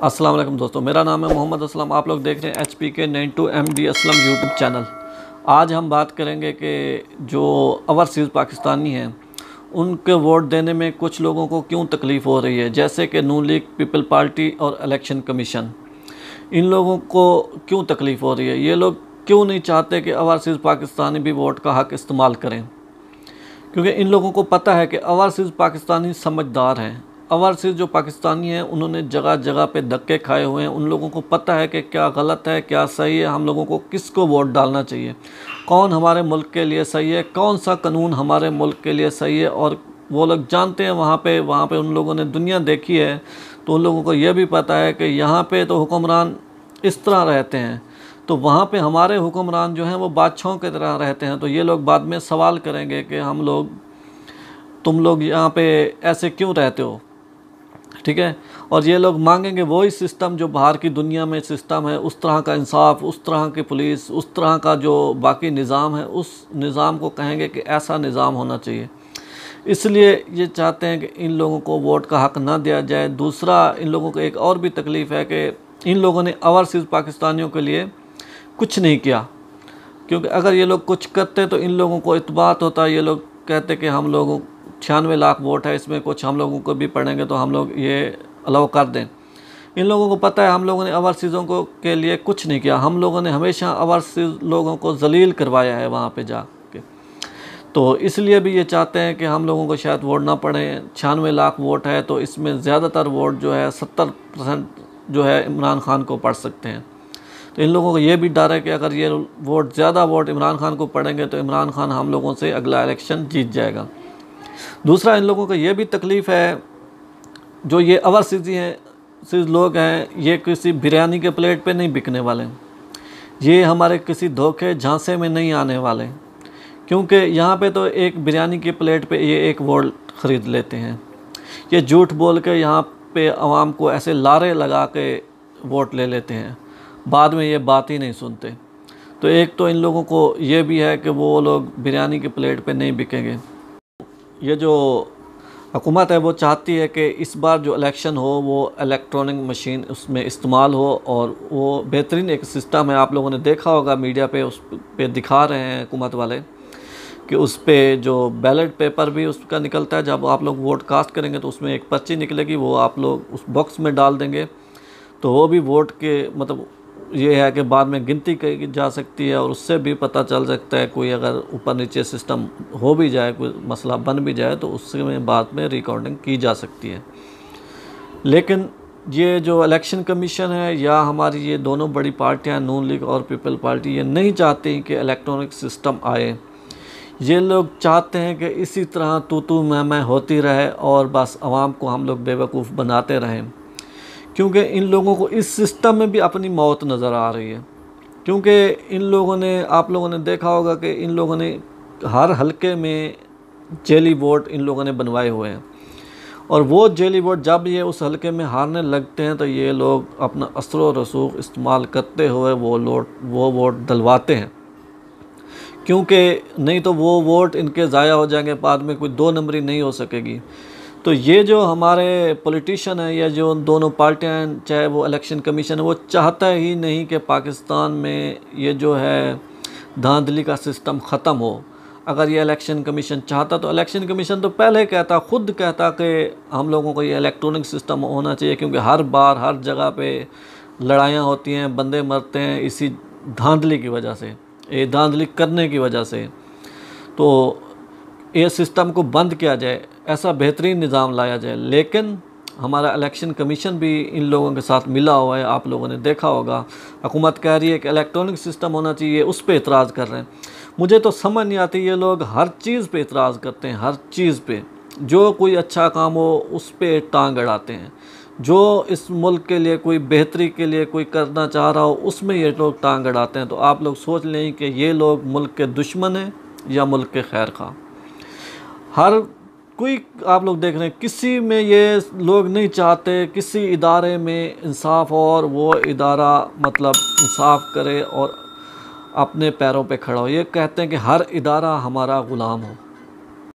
अस्सलाम वालेकुम दोस्तों, मेरा नाम है मोहम्मद असलम। आप लोग देख रहे हैं HPK 92 MD Aslam YouTube channel. आज हम बात करेंगे कि जो ओवरसीज़ पाकिस्तानी हैं उनके वोट देने में कुछ लोगों को क्यों तकलीफ़ हो रही है, जैसे कि नून लीग, पीपल पार्टी और इलेक्शन कमीशन। इन लोगों को क्यों तकलीफ़ हो रही है? ये लोग क्यों नहीं चाहते कि ओवरसीज़ पाकिस्तानी भी वोट का हक़ इस्तेमाल करें? क्योंकि इन लोगों को पता है कि ओवरसीज़ पाकिस्तानी समझदार हैं। ओवरसीज़ जो पाकिस्तानी हैं उन्होंने जगह जगह पे धक्के खाए हुए हैं। उन लोगों को पता है कि क्या गलत है, क्या सही है, हम लोगों को किसको वोट डालना चाहिए, कौन हमारे मुल्क के लिए सही है, कौन सा कानून हमारे मुल्क के लिए सही है। और वो लोग जानते हैं वहाँ पे उन लोगों ने दुनिया देखी है, तो उन लोगों को ये भी पता है कि यहाँ पे तो हुक्मरान इस तरह रहते हैं, तो वहाँ पे हमारे हुक्मरान जो हैं वो बादशाहों की तरह रहते हैं। तो ये लोग बाद में सवाल करेंगे कि तुम लोग यहाँ पे ऐसे क्यों रहते हो, ठीक है। और ये लोग मांगेंगे वही सिस्टम जो बाहर की दुनिया में सिस्टम है, उस तरह का इंसाफ, उस तरह की पुलिस, उस तरह का जो बाकी निज़ाम है, उस निज़ाम को कहेंगे कि ऐसा निज़ाम होना चाहिए। इसलिए ये चाहते हैं कि इन लोगों को वोट का हक़ ना दिया जाए। दूसरा, इन लोगों को एक और भी तकलीफ़ है कि इन लोगों ने ओवरसीज़ पाकिस्तानियों के लिए कुछ नहीं किया, क्योंकि अगर ये लोग कुछ करते तो इन लोगों को इत्बात होता। ये लोग कहते कि हम लोगों 96 लाख वोट है, इसमें कुछ हम लोगों को भी पड़ेंगे तो हम लोग ये अलाउ कर दें। इन लोगों को पता है हम लोगों ने ओवरसीज़ों को के लिए कुछ नहीं किया। हम लोगों ने हमेशा ओवरसीज़ लोगों को जलील करवाया है वहाँ पे जाके। तो इसलिए भी ये चाहते हैं कि हम लोगों को शायद वोट ना पड़े। 96 लाख वोट है तो इसमें ज़्यादातर वोट जो है 70% जो है इमरान खान को पड़ सकते हैं। तो इन लोगों को ये भी डर है कि अगर ये ज़्यादा वोट इमरान खान को पड़ेंगे तो इमरान खान हम लोगों से अगला इलेक्शन जीत जाएगा। दूसरा, इन लोगों को ये भी तकलीफ़ है, जो ये ओवरसीज़ लोग हैं, ये किसी बिरयानी के प्लेट पे नहीं बिकने वाले, ये हमारे किसी धोखे झांसे में नहीं आने वाले। क्योंकि यहाँ पे तो एक बिरयानी की प्लेट पे ये एक वोट ख़रीद लेते हैं। ये झूठ बोल के यहाँ पे आवाम को ऐसे लारे लगा के वोट ले लेते हैं, बाद में ये बात ही नहीं सुनते। तो एक तो इन लोगों को ये भी है कि वो लोग बिरयानी की प्लेट पे नहीं बिकेंगे। ये जो हुकूमत है वो चाहती है कि इस बार जो इलेक्शन हो वो इलेक्ट्रॉनिक मशीन उसमें इस्तेमाल हो, और वो बेहतरीन एक सिस्टम है। आप लोगों ने देखा होगा मीडिया पे, उस पे दिखा रहे हैं हुकूमत वाले कि उस पे जो बैलेट पेपर भी उसका निकलता है। जब आप लोग वोट कास्ट करेंगे तो उसमें एक पर्ची निकलेगी, वो आप लोग उस बॉक्स में डाल देंगे, तो वो भी वोट के मतलब ये है कि बाद में गिनती की जा सकती है, और उससे भी पता चल सकता है कोई अगर ऊपर नीचे सिस्टम हो भी जाए, कोई मसला बन भी जाए, तो उससे में बाद में रिकॉर्डिंग की जा सकती है। लेकिन ये जो इलेक्शन कमीशन है या हमारी ये दोनों बड़ी पार्टियां नून लीग और पीपल पार्टी, ये नहीं चाहती कि इलेक्ट्रॉनिक सिस्टम आए। ये लोग चाहते हैं कि इसी तरह तू मैं होती रहे और बस आवाम को हम लोग बेवकूफ़ बनाते रहें। क्योंकि इन लोगों को इस सिस्टम में भी अपनी मौत नज़र आ रही है। क्योंकि आप लोगों ने देखा होगा कि इन लोगों ने हर हलके में जेली वोट इन लोगों ने बनवाए हुए हैं, और वो जेली वोट जब ये उस हलके में हारने लगते हैं तो ये लोग अपना असर व रसूख इस्तेमाल करते हुए वो वोट डलवाते हैं। क्योंकि नहीं तो वो वोट इनके ज़ाया हो जाएंगे, बाद में कोई 2 नंबरी नहीं हो सकेगी। तो ये जो हमारे पॉलिटिशियन है या जो दोनों पार्टियां हैं, चाहे वो इलेक्शन कमीशन है, वो चाहता ही नहीं कि पाकिस्तान में ये जो है धांधली का सिस्टम ख़त्म हो। अगर ये इलेक्शन कमीशन चाहता तो इलेक्शन कमीशन तो पहले खुद कहता कि हम लोगों को ये इलेक्ट्रॉनिक सिस्टम होना चाहिए, क्योंकि हर बार हर जगह पे लड़ाइयाँ होती हैं, बंदे मरते हैं इसी धांधली की वजह से, ये धांधली करने की वजह से। तो ये सिस्टम को बंद किया जाए, ऐसा बेहतरीन निज़ाम लाया जाए। लेकिन हमारा इलेक्शन कमीशन भी इन लोगों के साथ मिला हुआ है। आप लोगों ने देखा होगा हुकूमत कह रही है कि इलेक्ट्रॉनिक सिस्टम होना चाहिए, उस पर इतराज़ कर रहे हैं। मुझे तो समझ नहीं आती, ये लोग हर चीज़ पे इतराज़ करते हैं, हर चीज़ पे। जो कोई अच्छा काम हो उस पर टांग अड़ाते हैं, जो इस मुल्क के लिए कोई बेहतरी के लिए कोई करना चाह रहा हो उसमें ये लोग टांग अड़ाते हैं। तो आप लोग सोच लें कि ये लोग मुल्क के दुश्मन हैं या मुल्क के खैर खा। हर कोई आप लोग देख रहे हैं, किसी में ये लोग नहीं चाहते किसी इदारे में इंसाफ हो और वो इदारा मतलब इंसाफ करे और अपने पैरों पे खड़ा हो। ये कहते हैं कि हर इदारा हमारा ग़ुलाम हो।